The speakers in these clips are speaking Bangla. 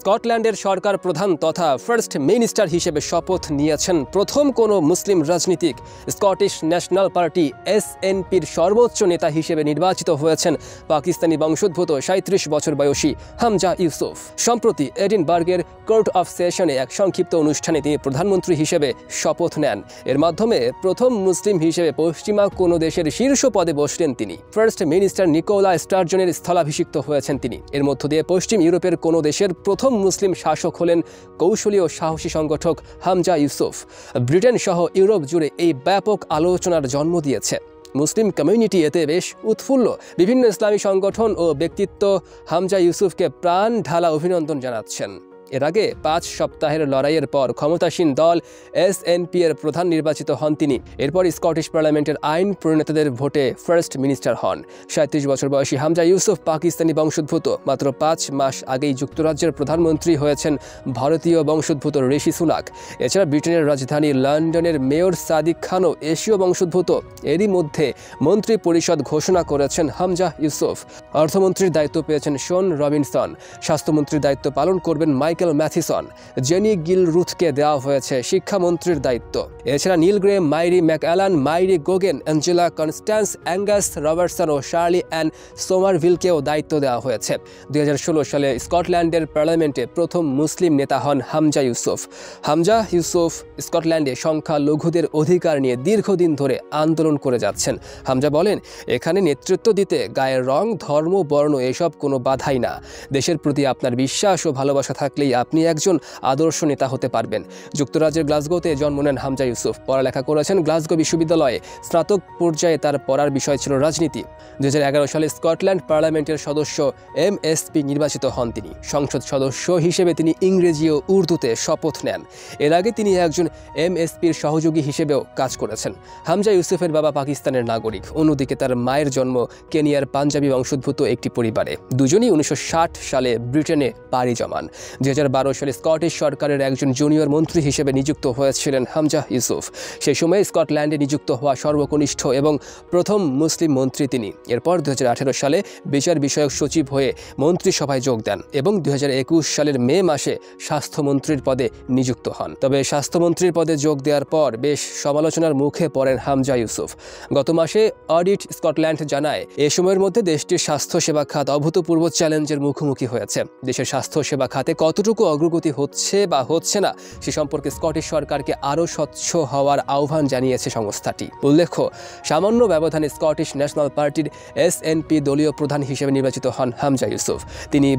স্কটল্যান্ডের সরকার প্রধান তথা ফার্স্ট মিনিস্টার হিসেবে শপথ নিয়েছেন প্রথম কোনো মুসলিম রাজনীতিক। স্কটিশ ন্যাশনাল পার্টি এসএনপির সর্বোচ্চ নেতা হিসেবে নির্বাচিত হয়েছেন পাকিস্তানি বংশোদ্ভূত ৩৭ বছর বয়সী হামজা ইউসুফ। সম্প্রতি এডিনবার্গের কোর্ট অফ সেশনে এক সংক্ষিপ্ত অনুষ্ঠানে তিনি প্রধানমন্ত্রী হিসেবে শপথ নেন। এর মাধ্যমে প্রথম মুসলিম হিসেবে পশ্চিমা কোনো দেশের শীর্ষ পদে বসলেন তিনি। ফার্স্ট মিনিস্টার নিকোলা স্টার্জনের স্থলাভিষিক্ত হয়েছেন তিনি। এর মধ্য দিয়ে পশ্চিম ইউরোপের কোনো দেশের প্রথম মুসলিম শাসক হলেন কৌশলী ও সাহসী সংগঠক হামজা ইউসুফ। ব্রিটেন সহ ইউরোপ জুড়ে এই ব্যাপক আলোচনার জন্ম দিয়েছে। মুসলিম কমিউনিটি এতে বেশ উৎফুল্ল। বিভিন্ন ইসলামী সংগঠন ও ব্যক্তিত্ব হামজা ইউসুফকে প্রাণ ঢালা অভিনন্দন জানাচ্ছেন। এর আগে ৫ সপ্তাহের লড়াইয়ের পর ক্ষমতাসীন দল এসএনপি এর প্রধান নির্বাচিত হন তিনি। এরপর স্কটিশ পার্লামেন্টের আইন প্রণেতাদের ভোটে ফার্স্ট মিনিস্টার হন। ৩৭ বছর বয়সী হামজা ইউসুফ পাকিস্তানি বংশোদ্ভূত। মাত্র ৫ মাস আগেই যুক্তরাজ্যের প্রধানমন্ত্রী হয়েছেন ভারতীয় বংশোদ্ভূত ঋষি সুনাক। এছাড়া ব্রিটেনের রাজধানী লন্ডনের মেয়র সাদিক খানও এশীয় বংশোদ্ভূত। এরই মধ্যে মন্ত্রী পরিষদ ঘোষণা করেছেন হামজা ইউসুফ। অর্থমন্ত্রীর দায়িত্ব পেয়েছেন শন রবিনসন। স্বাস্থ্যমন্ত্রীর দায়িত্ব পালন করবেন মাইকেল ম্যাথিসন। জেনি গিলরুথকে দেওয়া হয়েছে শিক্ষামন্ত্রীর দায়িত্ব। এছাড়া নীল grey, Mairi McAllan, Mairi Gougeon, Angela Constance, Angus Robertson ও শার্লি অ্যান সোমারভিলকেও দায়িত্ব দেওয়া হয়েছে। ২০১৬ সালে স্কটল্যান্ডের পার্লামেন্টে প্রথম মুসলিম নেতা হন হামজা ইউসুফ। হামজা ইউসুফ স্কটল্যান্ডে সংখ্যালঘুদের অধিকার নিয়ে দীর্ঘদিন ধরে আন্দোলন করে যাচ্ছেন। হামজা বলেন, এখানে নেতৃত্ব দিতে গায়ের রং, ধর্ম, বর্ণ এসব কোনো বাধাই না। দেশের প্রতি আপনার বিশ্বাস ও ভালোবাসা থাকলেই আপনি একজন আদর্শ নেতা হতে পারবেন। যুক্তরাজ্যের গ্লাসগোতে জন্ম নেন হামজা ইউসুফ। পড়ালেখা করেছেন গ্লাসগো বিশ্ববিদ্যালয়ে। স্নাতক পর্যায়ে তার পড়ার বিষয় ছিল রাজনীতি। ২০১১ সালে স্কটল্যান্ড পার্লামেন্টের সদস্য এমএসপি নির্বাচিত হন তিনি। সংসদ সদস্য হিসেবে তিনি ইংরেজি ও উর্দুতে শপথ নেন। এর আগে তিনি একজন এমএসপির সহযোগী হিসেবেও কাজ করেছেন। হামজা ইউসুফের বাবা পাকিস্তানের নাগরিক। অন্যদিকে তার মায়ের জন্ম কেনিয়ার পাঞ্জাবি বংশোদ্ভূত একটি পরিবারে। দুজনই ১৯৬০ সালে ব্রিটেনে পাড়ি জমান। ২০১২ সালে স্কটিশ সরকারের একজন জুনিয়র মন্ত্রী হিসেবে নিযুক্ত হয়েছিলেন হামজা ইউসুফ। সেই সময় স্কটল্যান্ডে নিযুক্ত হওয়া সর্বকনিষ্ঠ এবং প্রথম মুসলিম মন্ত্রী তিনি। এরপর ২০১৮ সালে বিচার বিষয়ক সচিব হয়ে মন্ত্রিসভায় যোগ দেন এবং ২০২১ সালের মে মাসে স্বাস্থ্যমন্ত্রীর পদে নিযুক্ত হন। তবে স্বাস্থ্যমন্ত্রীর পদে যোগ দেওয়ার পর বেশ সমালোচনার মুখে পড়েন হামজা ইউসুফ। গত মাসে অডিট স্কটল্যান্ড জানায়, এ সময়ের মধ্যে দেশটির স্বাস্থ্যসেবা খাত অভূতপূর্ব চ্যালেঞ্জের মুখোমুখি হয়েছে। দেশের স্বাস্থ্যসেবা খাতে কতটুকু অগ্রগতি হচ্ছে বা হচ্ছে না সে সম্পর্কে স্কটিশ সরকারকে আরও স্বচ্ছ হওয়ার আহ্বান জানিয়েছে সংস্থাটি। উল্লেখ্য, সামান্য ব্যবধানে স্কটিশ ন্যাশনাল পার্টির এসএনপি দলীয় প্রধান হিসেবে নির্বাচিত হন হামজা ইউসুফ। তিনি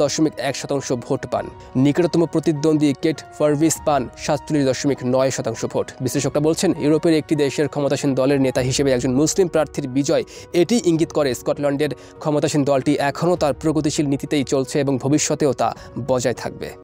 ৫২.১% ভোট পান। নিকটতম প্রতিদ্বন্দ্বী কেট ফার্ভিস পান ৪৭.৯% ভোট। বিশ্লেষকরা বলছেন, ইউরোপের একটি দেশের ক্ষমতাসীন দলের নেতা হিসেবে একজন মুসলিম প্রার্থীর বিজয় এটি ইঙ্গিত করে স্কটল্যান্ডের ক্ষমতাসীন দলটি এখনও তার প্রগতিশীল নীতিতেই চলছে এবং ভবিষ্যতেও তা বজায় থাকবে।